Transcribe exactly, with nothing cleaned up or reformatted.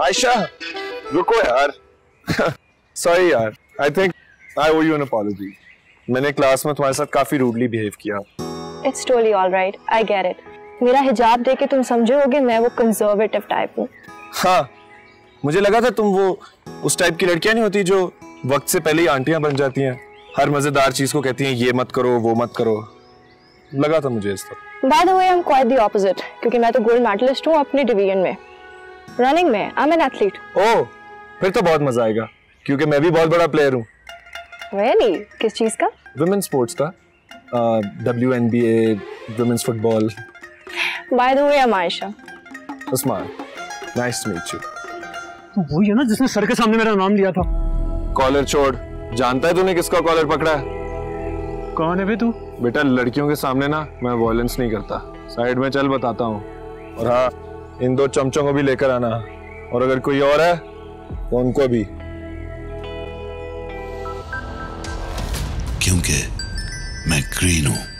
आयशा रुको यार। सॉरी यार, I think I owe you an apology। मैंने क्लास में तुम्हारे साथ काफी रूडली बिहेव किया। It's totally all right, I get it। मेरा हिजाब देख के तुम समझोगे मैं वो कंजर्वेटिव टाइप हूँ। हाँ, मुझे लगा था तुम वो उस टाइप की लड़कियां नहीं होती जो वक्त से पहले ही आंटियां बन जाती हैं, हर मजेदार चीज को कहती हैं ये मत करो वो मत करो, लगा था मुझे इस तरह। By the way, I'm quite the opposite, क्योंकि मैं तो गोल्ड मेडलिस्ट हूँ अपने डिवीजन में, रनिंग में। I'm an athlete। ओह, फिर तो बहुत मजा आएगा, क्योंकि मैं भी बहुत बड़ा प्लेयर हूँ। Really? किस चीज का? Women's sports का, W N B A, women's football। By the way, I'm Aisha। Usman, nice to meet you। वही है ना जिसने सर के सामने मेरा नाम लिया था। कॉलर छोड़, जानता है तूने किसका कॉलर पकड़ा है? कौन है बे तू? बेटा लड़कियों के सामने ना मैं वॉयलेंस नहीं करता, साइड में चल बताता हूँ। और हाँ, इन दो चमचों को भी लेकर आना, और अगर कोई और है तो उनको भी। क्योंकि मैं ग्रीन हूं।